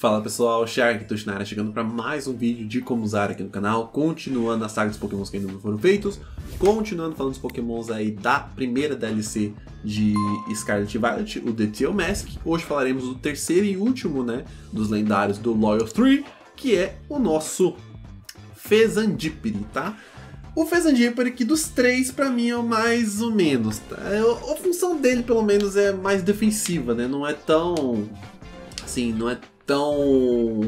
Fala pessoal, Shark Toshinara chegando para mais um vídeo de como usar aqui no canal, continuando a saga dos pokémons que ainda não foram feitos, continuando falando dos pokémons aí da primeira DLC de Scarlet Violet, o The Teal Mask. Hoje falaremos do terceiro e último, né, dos lendários do Loyal 3, que é o nosso Fezandiperi, tá? O Fezandiperi, que dos três, pra mim, é o mais ou menos, tá? A função dele, pelo menos, é mais defensiva, né? Não é tão... assim, não é tão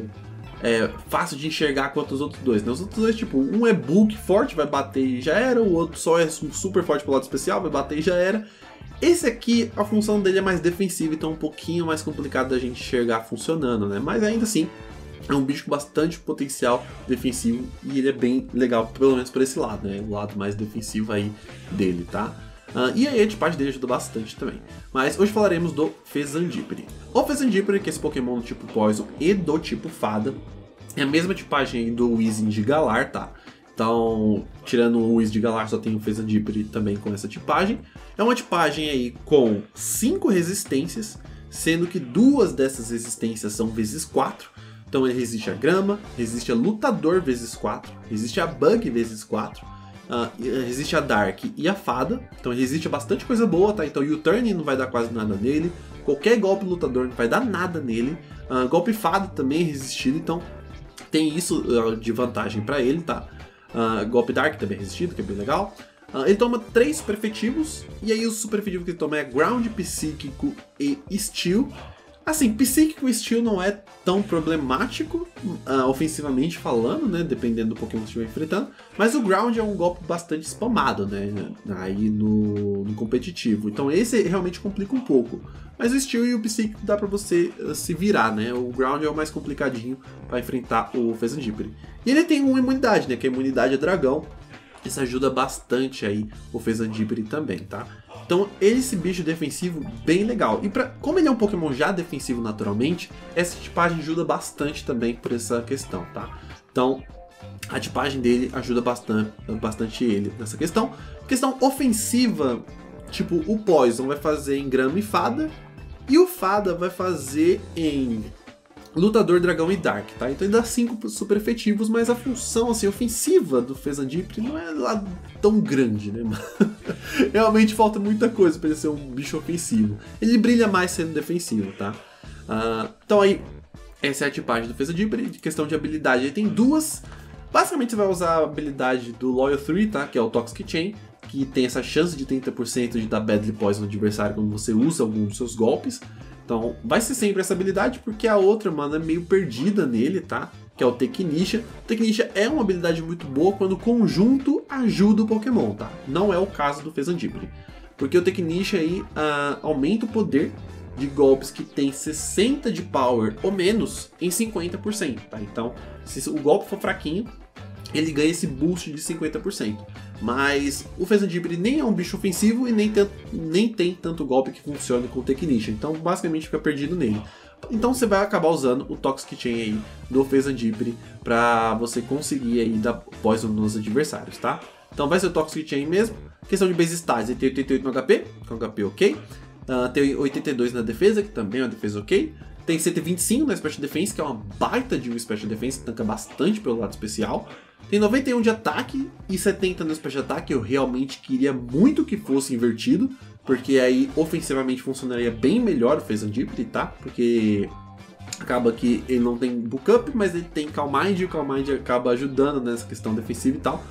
fácil de enxergar quanto os outros dois, né? Os outros dois, tipo, um é bulk forte, vai bater e já era, o outro só é super forte pelo lado especial, vai bater e já era. Esse aqui, a função dele é mais defensiva, então é um pouquinho mais complicado da gente enxergar funcionando, né? Mas ainda assim, é um bicho com bastante potencial defensivo e ele é bem legal, pelo menos por esse lado, né? O lado mais defensivo aí dele, tá? E aí a tipagem dele ajuda bastante também. Mas hoje falaremos do Fezandiperi. O Fezandiperi, que é esse Pokémon do tipo Poison e do tipo Fada, é a mesma tipagem aí do Weezing de Galar, tá? Então, tirando o Weezing de Galar, só tem o Fezandiperi também com essa tipagem. É uma tipagem aí com 5 resistências, sendo que 2 dessas resistências são vezes 4. Então ele resiste a Grama, resiste a Lutador vezes 4, resiste a Bug vezes 4. Resiste a Dark e a Fada, então ele resiste a bastante coisa boa, tá? Então U-Turn não vai dar quase nada nele, qualquer golpe lutador não vai dar nada nele, golpe Fada também é resistido, então tem isso de vantagem pra ele, tá? Golpe Dark também é resistido, que é bem legal. Ele toma 3 super efetivos, e aí o super efetivo que ele toma é Ground, Psíquico e Steel. Assim, Psíquico e Steel não é tão problemático, ofensivamente falando, né? Dependendo do Pokémon que você estiver enfrentando. Mas o Ground é um golpe bastante spamado, né? Aí no competitivo. Então esse realmente complica um pouco. Mas o Steel e o Psíquico dá pra você se virar, né? O Ground é o mais complicadinho pra enfrentar o Fezandiperi. E ele tem uma imunidade, né? Que a imunidade é dragão. Isso ajuda bastante aí o Fezandiperi também, tá? Então, esse bicho defensivo bem legal. E como ele é um Pokémon já defensivo naturalmente, essa tipagem ajuda bastante também por essa questão, tá? Então, a tipagem dele ajuda bastante ele nessa questão. Questão ofensiva, tipo, o Poison vai fazer em Grama e Fada, e o Fada vai fazer em Lutador, Dragão e Dark, tá? Então ele dá 5 super efetivos, mas a função assim, ofensiva do Fezandiperi não é lá tão grande, né? Realmente falta muita coisa para ele ser um bicho ofensivo. Ele brilha mais sendo defensivo, tá? Então aí, essa é a tipagem do Fezandiperi. De questão de habilidade, ele tem 2. Basicamente você vai usar a habilidade do Loyal 3, tá? Que é o Toxic Chain, que tem essa chance de 30% de dar Badly Poison no adversário quando você usa algum dos seus golpes. Então, vai ser sempre essa habilidade, porque a outra, mano, é meio perdida nele, tá? Que é o Technisha. O Technisha é uma habilidade muito boa quando o conjunto ajuda o Pokémon, tá? Não é o caso do Fezandiperi. Porque o Technisha aí aumenta o poder de golpes que tem 60 de power ou menos em 50%, tá? Então, se o golpe for fraquinho, ele ganha esse boost de 50%. Mas o Fezandiperi nem é um bicho ofensivo e nem tem tanto golpe que funcione com o Technisha. Então basicamente fica perdido nele. Então você vai acabar usando o Toxic Chain aí do Fezandiperi para você conseguir aí dar Poison nos adversários, tá? Então vai ser o Toxic Chain mesmo. Questão de base stats, ele tem 88 no HP, que é um HP ok. Tem 82 na defesa, que também é uma defesa ok. Tem 125 na Special Defense, que é uma baita de um Special Defense, que tanca bastante pelo lado especial. Tem 91 de ataque e 70 no Special Attack. Eu realmente queria muito que fosse invertido, porque aí ofensivamente funcionaria bem melhor o Fezandiperi, tá? Porque acaba que ele não tem Book Up, mas ele tem Calm Mind, e o Calm Mind acaba ajudando nessa questão defensiva e tal.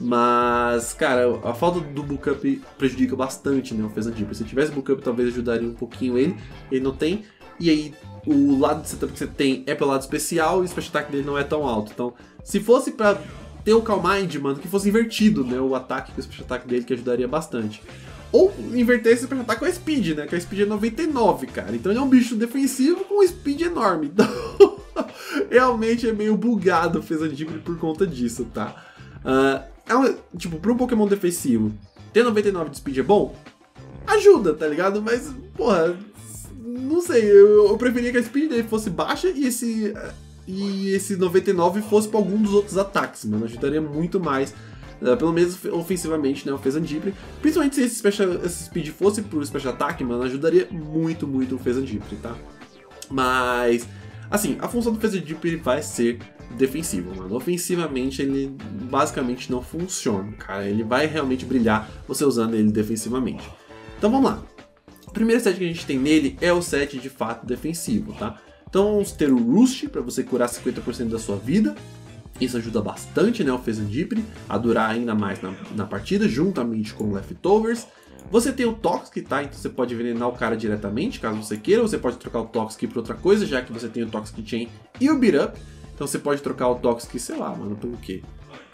Mas, cara, a falta do Book Up prejudica bastante, né, o Fezandiperi. Se tivesse Book Up, talvez ajudaria um pouquinho ele. Ele não tem. E aí, o lado de setup que você tem é pelo lado especial e o Special Attack dele não é tão alto. Então, se fosse pra ter o Calm Mind, mano, que fosse invertido, né, o ataque com o Special Attack dele, que ajudaria bastante. Ou inverter esse Special Attack com a Speed, né, que a Speed é 99, cara. Então ele é um bicho defensivo com Speed enorme. Então, realmente é meio bugado o Fezandiperi por conta disso, tá? Tipo, pra um Pokémon defensivo, ter 99 de Speed é bom? Ajuda, tá ligado? Mas, porra, não sei, eu preferia que a Speed dele fosse baixa e esse 99 fosse para algum dos outros ataques, mano. Ajudaria muito mais, pelo menos ofensivamente, né, o Fezandiperi. Principalmente se esse Speed fosse pro Special Attack, mano, ajudaria muito o Fezandiperi, tá? Mas Assim, a função do Phaser Dip vai ser defensivo, mano. Ofensivamente ele basicamente não funciona, cara. Ele vai realmente brilhar você usando ele defensivamente. Então vamos lá. O primeiro set que a gente tem nele é o set de fato defensivo, tá? Então vamos ter o Roost para você curar 50% da sua vida. Isso ajuda bastante, né, o Phaser Dip a durar ainda mais na partida, juntamente com o Leftovers. Você tem o Toxic, tá? Então você pode envenenar o cara diretamente, caso você queira. Ou você pode trocar o Toxic por outra coisa, já que você tem o Toxic Chain e o Beat Up. Então você pode trocar o Toxic, sei lá, mano, pelo quê?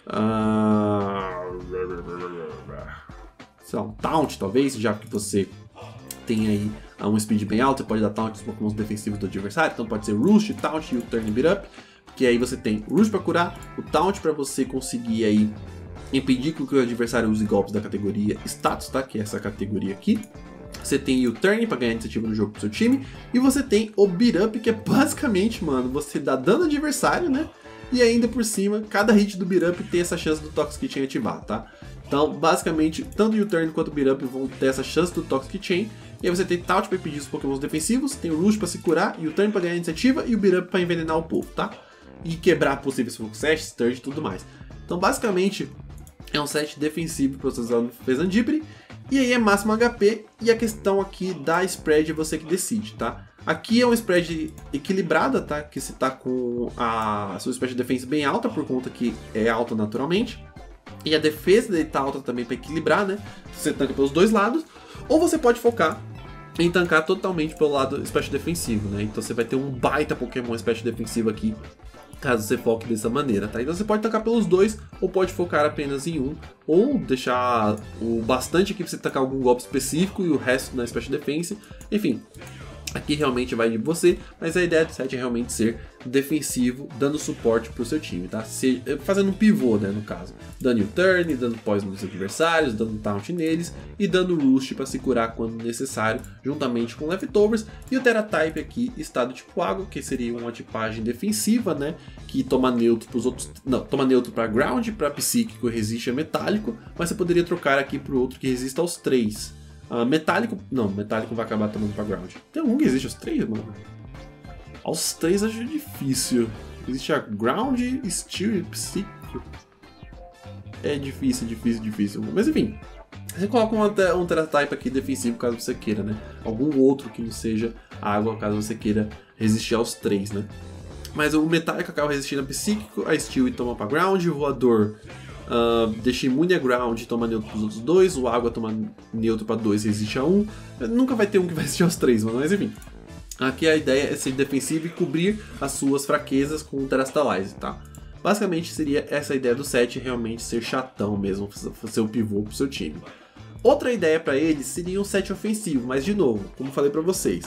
Sei lá, um Taunt, talvez, já que você tem aí um speed bem alto. Você pode dar Taunt nos Pokémon defensivos do adversário. Então pode ser Roost, Taunt e o Turn Beat Up. Que aí você tem o Roost pra curar, o Taunt pra você conseguir aí impedir que o adversário use golpes da categoria Status, tá? Que é essa categoria aqui. Você tem o Turn para ganhar iniciativa no jogo pro seu time. E você tem o Beat Up, que é basicamente, mano, você dá dano ao adversário, né? E ainda por cima, cada hit do Beat Up tem essa chance do Toxic Chain ativar, tá? Então, basicamente, tanto o U-Turn quanto o Beat Up vão ter essa chance do Toxic Chain. E aí você tem Taunt para impedir os Pokémon defensivos, tem o Roost para se curar, e o Turn para ganhar iniciativa e o Beat Up para envenenar o povo, tá? E quebrar possíveis Focus, Sturge e tudo mais. Então, basicamente, é um set defensivo para você usar no Phaser Dip. E aí é máximo HP, e a questão aqui da spread é você que decide, tá? Aqui é uma spread equilibrada, tá? Que você tá com a sua Special Defense bem alta, por conta que é alta naturalmente. E a defesa dele tá alta também para equilibrar, né? Você tanca pelos dois lados. Ou você pode focar em tancar totalmente pelo lado Special Defensivo, né? Então você vai ter um baita Pokémon Special Defensivo aqui, caso você foque dessa maneira, tá? Então você pode tancar pelos dois, ou pode focar apenas em um, ou deixar o bastante aqui pra você tacar algum golpe específico e o resto na Special Defense. Enfim, aqui realmente vai de você, mas a ideia do set é realmente ser defensivo, dando suporte pro seu time, tá? Fazendo um pivô, né, no caso. Dando U-Turn, dando Poison nos adversários, dando Taunt neles e dando Roost para se curar quando necessário, juntamente com Leftovers. E o Tera-Type aqui, estado tipo água, que seria uma tipagem defensiva, né? Que toma neutro pros outros... Não, toma neutro para Ground, para Psíquico, resiste a Metálico, mas você poderia trocar aqui pro outro que resista aos 3. Metálico... Não, Metálico vai acabar tomando pra Ground. Tem algum que existe aos 3, mano? Aos 3 acho difícil. Existe a Ground, Steel e Psíquico. É difícil. Mas enfim, você coloca um Tera-Type aqui defensivo caso você queira, né? Algum outro que não seja água, caso você queira resistir aos 3, né? Mas o Metálico acaba resistindo a Psíquico, a Steel e toma pra Ground, o Voador deixa imune a Ground e toma neutro pros outros dois, o Água toma neutro pra 2 e resiste a 1. Nunca vai ter um que vai resistir aos 3, mas enfim. Aqui a ideia é ser defensivo e cobrir as suas fraquezas com o Terastalize, tá? Basicamente seria essa a ideia do set, realmente ser chatão mesmo, ser o pivô pro seu time. Outra ideia para ele seria um set ofensivo, mas de novo, como falei para vocês,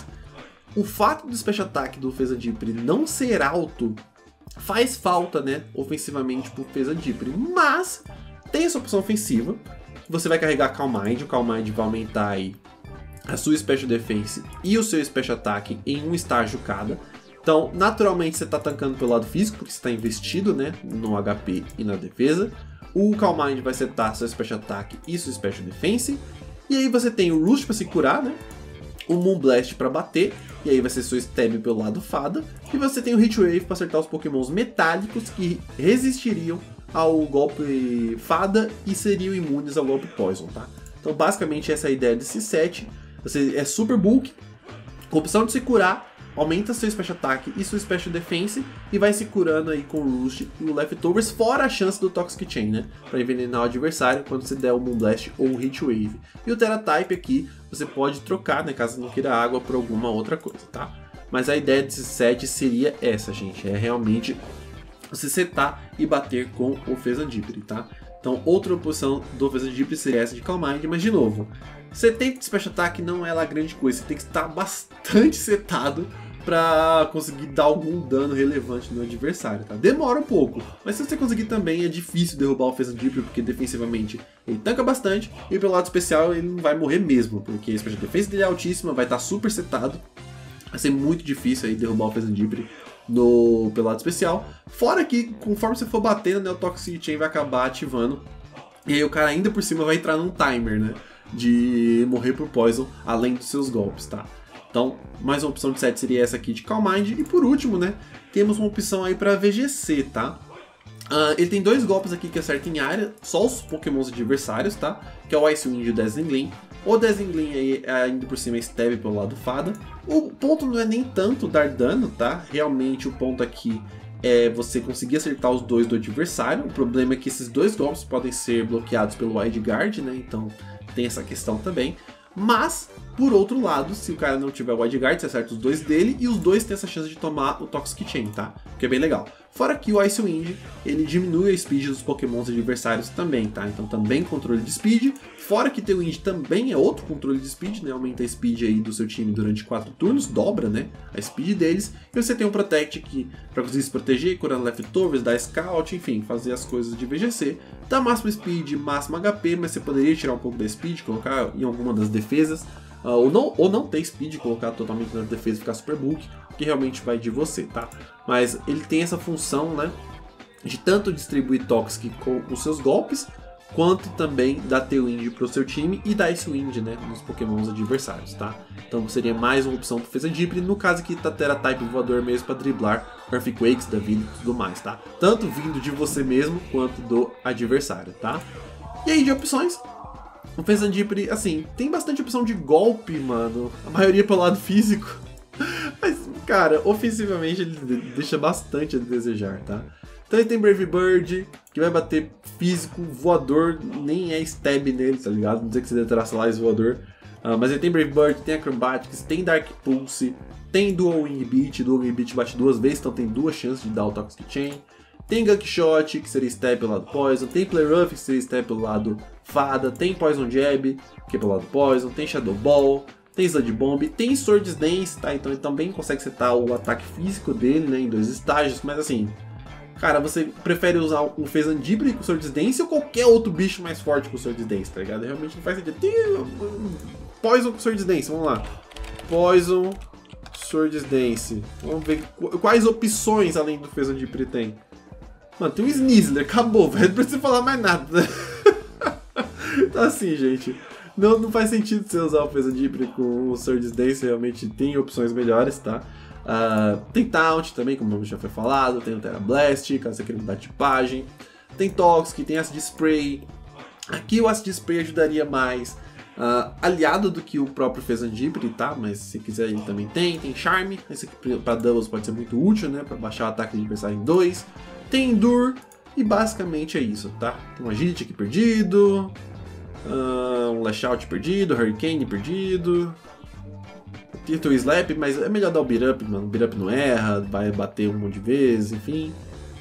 o fato do Special Attack do Phaser Dip não ser alto faz falta, né, ofensivamente pro Phaser Dip, mas tem essa opção ofensiva, você vai carregar Calm Mind, o Calm Mind vai aumentar aí a sua Special Defense e o seu Special Attack em um estágio cada. Então, naturalmente, você está tancando pelo lado físico, porque você está investido, né, no HP e na defesa. O Calm Mind vai setar seu Special Attack e sua Special Defense. E aí você tem o Roost para se curar, né? O Moonblast para bater, e aí vai ser seu Stab pelo lado fada. E você tem o Hit Wave para acertar os Pokémons metálicos que resistiriam ao golpe fada e seriam imunes ao golpe Poison, tá? Então, basicamente, essa é a ideia desse set. Você é super bulk, com opção de se curar, aumenta seu Special Attack e sua Special Defense e vai se curando aí com o Roost e o Leftovers, fora a chance do Toxic Chain, né? Pra envenenar o adversário quando você der o Moonblast ou o Hit Wave. E o Tera-Type aqui, você pode trocar, né? Caso não queira água, por alguma outra coisa, tá? Mas a ideia desse set seria essa, gente. É realmente você setar e bater com o Phaser Dip, tá? Então, outra opção do Phaser Dip seria essa de Calm Mind, mas de novo, 70 de Special Attack não é lá grande coisa, você tem que estar bastante setado para conseguir dar algum dano relevante no adversário, tá? Demora um pouco, mas se você conseguir também é difícil derrubar o Phaser Dip, porque defensivamente ele tanca bastante e pelo lado especial ele não vai morrer mesmo, porque a Special Defense dele é altíssima, vai estar super setado, vai ser muito difícil aí derrubar o Phaser Dip pelo lado especial. Fora que conforme você for batendo, né, o Toxic Chain vai acabar ativando e aí o cara ainda por cima vai entrar num timer, né, de morrer por Poison além dos seus golpes, tá? Então, mais uma opção de set seria essa aqui de Calm Mind. E por último, né, temos uma opção aí para VGC, tá? Ele tem 2 golpes aqui que acertam em área, só os pokémons adversários, tá? Que é o Ice Wind e o Dazzling Gleam. O Dazzling Gleam aí, ainda por cima, é stab pelo lado fada. O ponto não é nem tanto dar dano, tá? Realmente o ponto aqui é você conseguir acertar os 2 do adversário. O problema é que esses 2 golpes podem ser bloqueados pelo Wide Guard, né? Então tem essa questão também. Mas, por outro lado, se o cara não tiver o Wide Guard, você acerta os 2 dele e os 2 têm essa chance de tomar o Toxic Chain, tá? Que é bem legal. Fora que o Ice Wind, ele diminui a speed dos pokémons adversários também, tá? Então também controle de speed. Fora que ter o Wind também é outro controle de speed, né? Aumenta a speed aí do seu time durante 4 turnos, dobra, né? A speed deles. E você tem um Protect aqui para conseguir se proteger, curar leftovers, dar scout, enfim, fazer as coisas de VGC. Dá máximo speed, máximo HP, mas você poderia tirar um pouco da speed, colocar em alguma das defesas. Ou não ter speed, colocar totalmente na defesa e ficar super bulk, que realmente vai de você, tá? Mas ele tem essa função, né, de tanto distribuir Toxic com os seus golpes, quanto também dar Tailwind pro seu time e dar Ice Wind, né, nos pokémons adversários, tá? Então seria mais uma opção pro Fezandipre, no caso aqui tá Tera Type voador mesmo para driblar Earthquakes da vida e tudo mais, tá? Tanto vindo de você mesmo, quanto do adversário, tá? E aí de opções, o Fezandipre, assim, tem bastante opção de golpe, mano, a maioria pelo lado físico. Mas, cara, ofensivamente ele deixa bastante a desejar, tá? Então ele tem Brave Bird, que vai bater físico, voador, nem é stab nele, tá ligado? Não dizer que você traça lá esse voador. Mas ele tem Brave Bird, tem Acrobatics, tem Dark Pulse, tem Dual Wing Beat bate 2 vezes, então tem 2 chances de dar o Toxic Chain. Tem Gunk Shot, que seria stab pelo lado Poison, tem Play Rough, que seria stab pelo lado Fada, tem Poison Jab, que é pelo lado Poison, tem Shadow Ball, tem Sludge Bomb, tem Swords Dance, tá? Então ele também consegue setar o ataque físico dele, né, em 2 estágios, mas assim, cara, você prefere usar um Fezandipre com Swords Dance ou qualquer outro bicho mais forte com Swords Dance, tá ligado? Realmente não faz sentido. Tem Poison com Swords Dance, vamos lá. Poison, Swords Dance. Vamos ver quais opções além do Fezandipre tem. Mano, tem um Sneasler, acabou, velho, não precisa falar mais nada. Então assim, gente, não faz sentido você usar o Fezandipre com o Swords Dance, realmente tem opções melhores, tá? Tem Taunt também, como já foi falado, tem o Tera Blast, caso você queira mudar de tipagem. Tem Toxic, tem Acid Spray. Aqui o Acid Spray ajudaria mais aliado do que o próprio Fezandipre, tá? Mas se quiser ele também tem Charme, esse aqui para doubles pode ser muito útil, né? Para baixar o ataque de adversário em 2. Tem Endure, e basicamente é isso, tá? Tem um Agility aqui perdido, um Lash Out perdido, Hurricane perdido. Tem o Slap, mas é melhor dar o Beat Up, mano. O Beat Up não erra, vai bater um monte de vezes, enfim.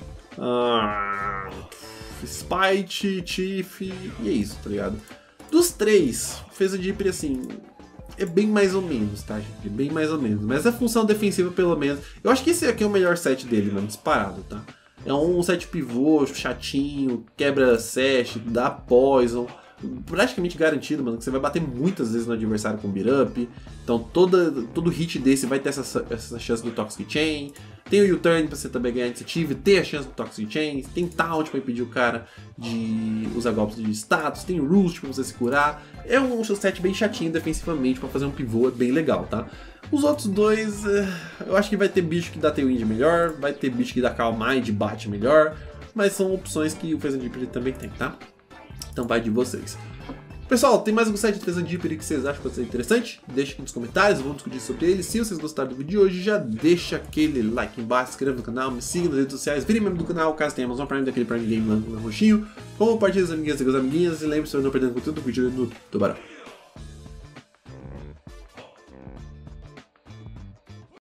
Spite, Chief, e é isso, tá ligado? Dos 3, Fezandipre, assim, é bem mais ou menos, tá, gente? Bem mais ou menos. Mas a função defensiva, pelo menos, eu acho que esse aqui é o melhor set dele, mano, disparado, tá? É um set pivô, chatinho, quebra sash, dá poison, praticamente garantido, mano, que você vai bater muitas vezes no adversário com beat up. Então todo hit desse vai ter essa chance do Toxic Chain. Tem o U-Turn pra você também ganhar iniciativa e ter a chance do Toxic Chain. Tem Taunt pra impedir o cara de usar golpes de status. Tem Roost pra você se curar. É um set bem chatinho defensivamente pra fazer um pivô, é bem legal, tá? Os outros 2, eu acho que vai ter bicho que dá Tailwind melhor, vai ter bicho que dá Calm Mind e bate melhor, mas são opções que o Fezandipre também tem, tá? Então vai de vocês. Pessoal, tem mais algum set de Fezandipre que vocês acham que pode ser interessante? Deixa aqui nos comentários, vamos discutir sobre ele. Se vocês gostaram do vídeo de hoje, já deixa aquele like embaixo, se inscreva no canal, me siga nas redes sociais, vire membro do canal caso tenha Amazon Prime, daquele Prime Game lá no roxinho. Compartilhe com as amiguinhas e com as amiguinhas e lembre-se de não perder conteúdo do vídeo do Tubarão.